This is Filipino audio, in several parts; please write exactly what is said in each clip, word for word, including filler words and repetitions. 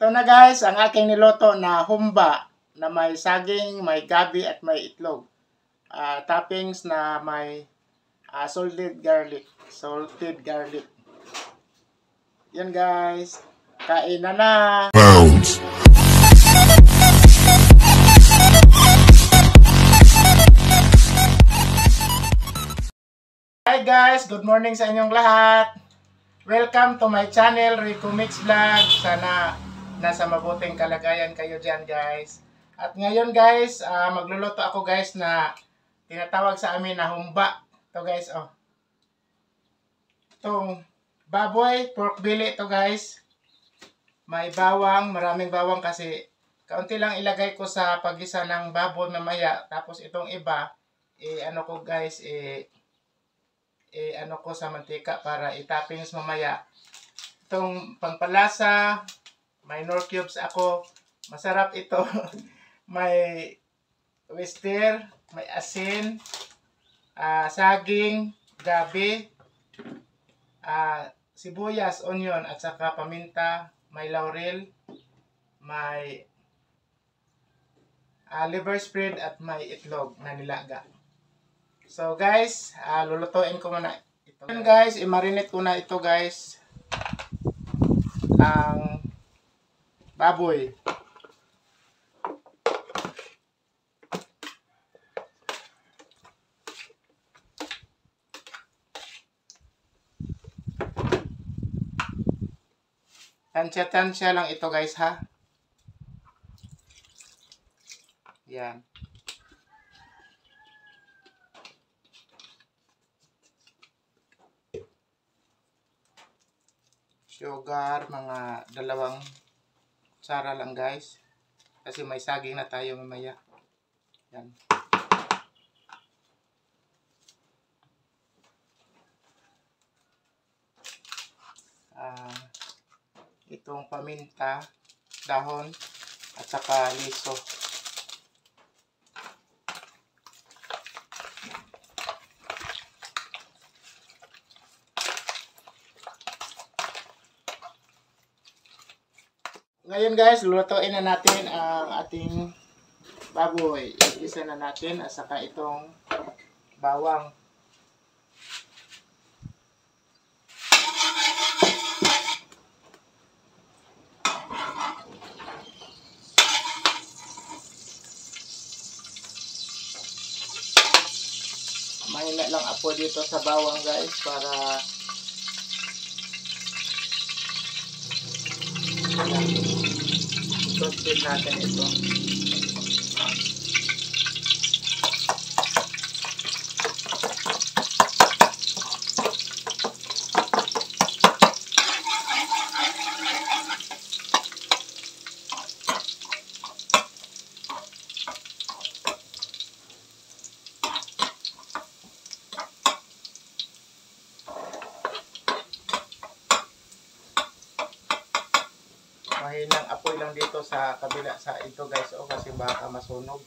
Ito na guys, ang aking niloto na humba na may saging, may gabi at may itlog. Uh, toppings na may uh, salted garlic. Salted garlic. Yan guys. Kain na na. Pounds. Hi guys, good morning sa inyong lahat. Welcome to my channel, Rico Mix Vlog. Sana nasa mabuting kalagayan kayo dyan guys. At ngayon guys, uh, magluluto ako guys na tinatawag sa amin na humba. Ito guys, oh. Itong baboy, pork belly ito guys. May bawang, maraming bawang kasi kaunti lang ilagay ko sa pagisa ng baboy mamaya. Tapos itong iba, eh ano ko guys, eh eh ano ko sa mantika para i-toppings mamaya. Itong pangpalasa, may nor cubes ako. Masarap ito. May oyster, may asin, uh, saging, gabi, uh, sibuyas, onion, at saka paminta, may laurel, may uh, liver spread at may itlog na nilaga. So guys, uh, lulutuin ko muna ito. Then guys, i-marinate ko na ito guys. Ang baboy. Tansya-tansya lang ito guys ha. Yan. Sugar, mga dalawang kutsara lang guys. Kasi may saging na tayo mamaya. Yan. Ah, itong paminta, dahon, at saka liso. Ngayon guys, lulutuin na natin ang ating baboy. Igisa na natin at saka itong bawang. Mahina lang apo dito sa bawang guys para toasted natin ito. Mahinang apoy lang dito sa kabila sa ito guys, o kasi baka masunog.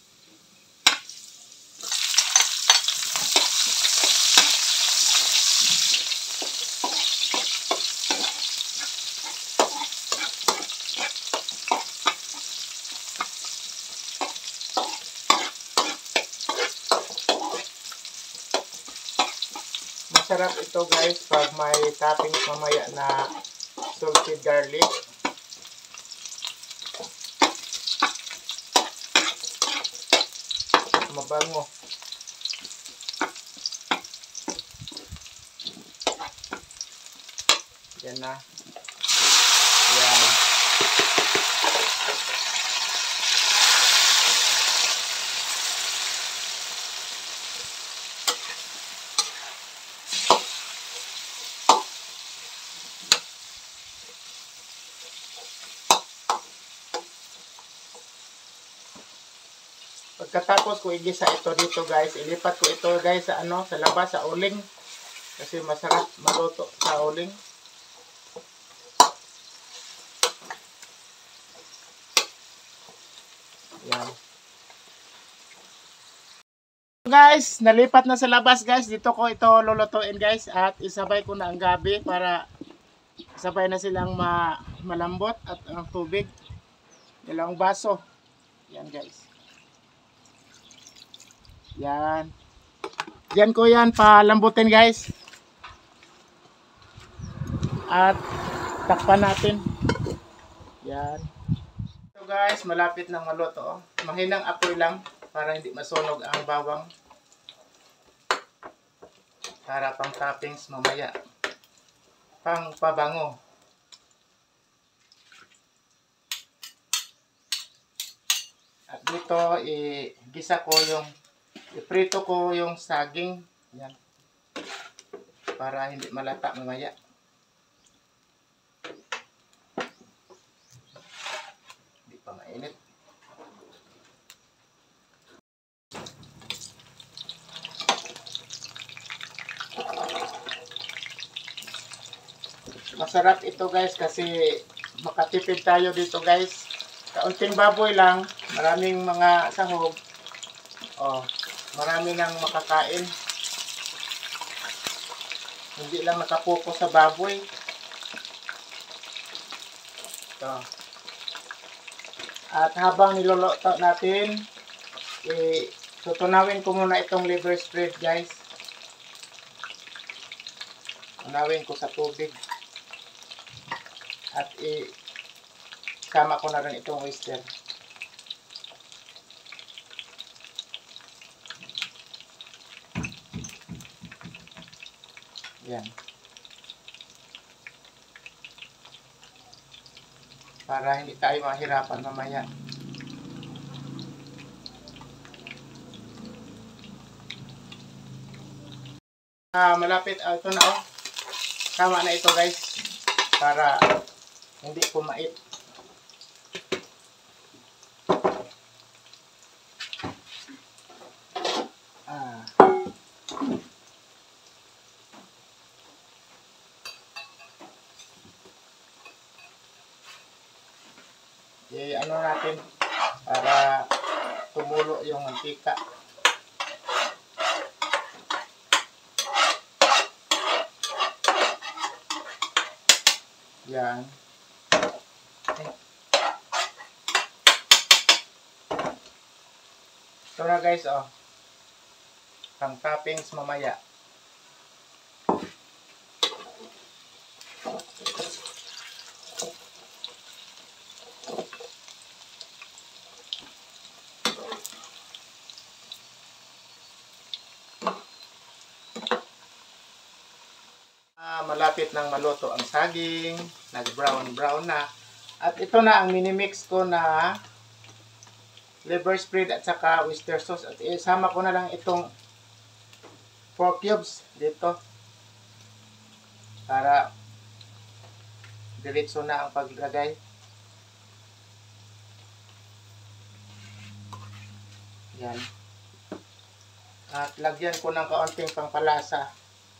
Masarap ito guys pag may toppings mamaya na salted garlic. Mabango. Yan na. Yan. Pagkatapos ko igisa ito dito guys, ilipat ko ito guys sa ano, sa labas, sa uling. Kasi masarap maluto sa uling. Yan. Guys, nalipat na sa labas guys. Dito ko ito lulutuin guys at isabay ko na ang gabi para Sabay na silang ma malambot at ang tubig. Dalawang baso. Yan guys. Yan. Diyan ko yan palambutin guys. At takpan natin. Yan. So guys, malapit nang maluto. Mahinang apoy lang para hindi masunog ang bawang. Para pang toppings mamaya. Pang pabango. At dito, i-gisa ko yung, i-prito ko yung saging. Yan. Para hindi malata mamaya. Hindi pa mainit. Masarap ito guys kasi makatipid tayo dito guys. Kaunting baboy lang, maraming mga sahog. Oh, marami nang makakain. Hindi lang nakapokus sa baboy. Ito. At habang niluluto natin, eh, tutunawin ko muna itong liver spread guys. Tunawin ko sa tubig. At i-sama ko na rin itong oyster. Yan. Para hindi tayo mahirapan mamaya. Ah, malapit. Ah, ito na oh. Tama na ito guys. Para hindi pumait. Ah. Eh, ano natin para tumulo yung mantika. Yan. Ito na guys, oh. Pang toppings mamaya. Ah, malapit nang maluto ang saging. Nag-brown brown na. At ito na ang minimix ko na liver spread at saka oyster sauce. At isama ko na lang itong pork cubes dito. Para diretso na ang paglagay. Yan. At lagyan ko ng kaunting pangpalasa.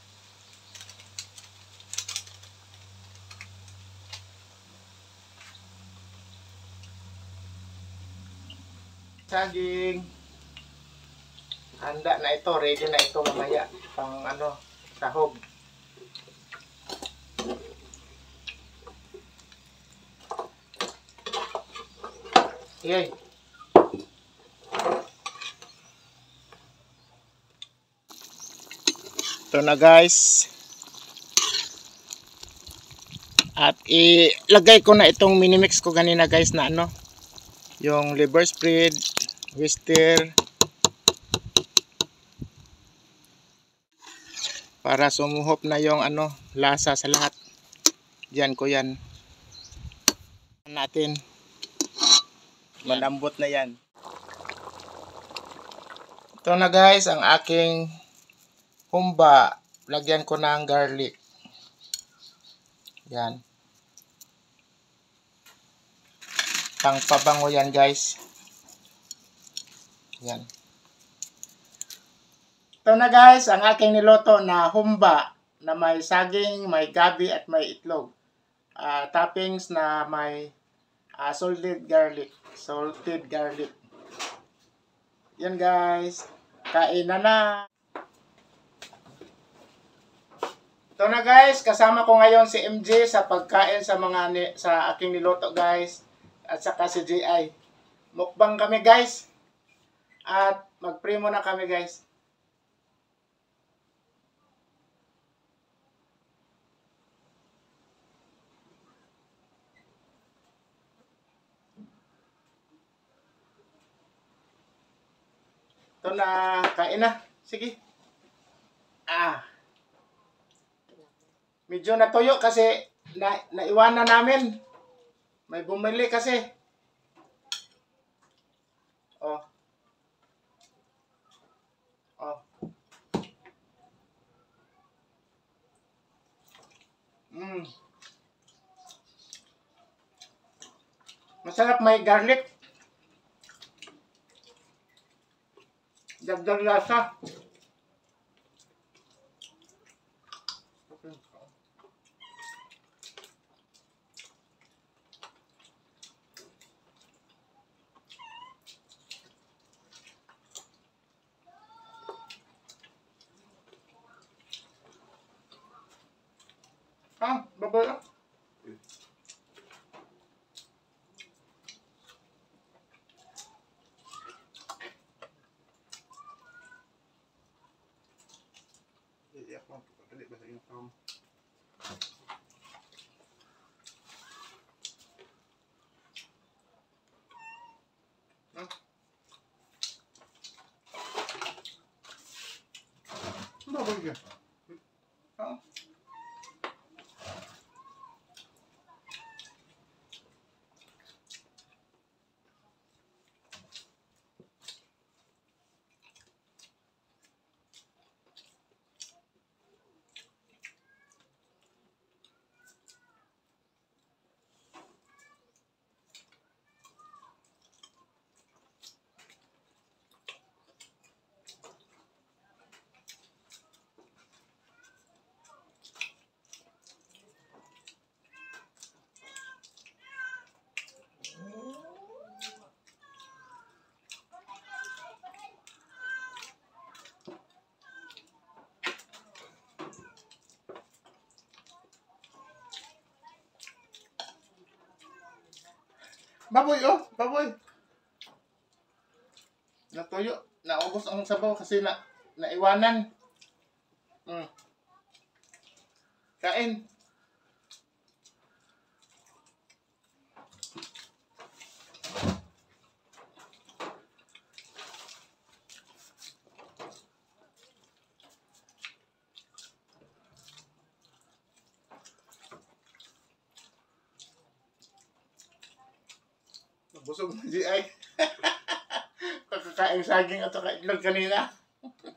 Saging. Handa na ito, ready na ito mamaya pang ano, sahog. Yay. Ito na guys. At ilagay ko na itong minimix ko kanina guys na ano, yung liver spread, oyster, para sumuhop na yung ano, lasa sa lahat. Diyan ko yan. Natin. Malambot na yan. Ito na guys ang aking humba. Lagyan ko ng garlic. Yan. Pang pabango yan guys. Yan. Ito na guys ang aking niloto na humba na may saging, may gabi at may itlog. Uh, toppings na may uh, salted garlic. Salted garlic. Yan guys. Kain na na. Ito na guys, kasama ko ngayon si M J sa pagkain sa mga ni, sa aking niluto guys. At saka si J I. Mukbang kami guys. At mag-pray muna kami guys. Ito na, kain na. Sige. Ah. Medyo natuyo kasi na, naiwanan namin. May bumili kasi. Oh. Oh. Mm. Masarap, may garlic. Dagdag lasa. Ah, baboy ah. Iyak mo, dali ba sa iyong pam? Ah. Baboy ka. Ah. Baboy oh, baboy. Natuyo, naubos ang sabaw kasi na naiwanan. Mm. Kain. Busog na G I. Kakakain saging at itlog kanina.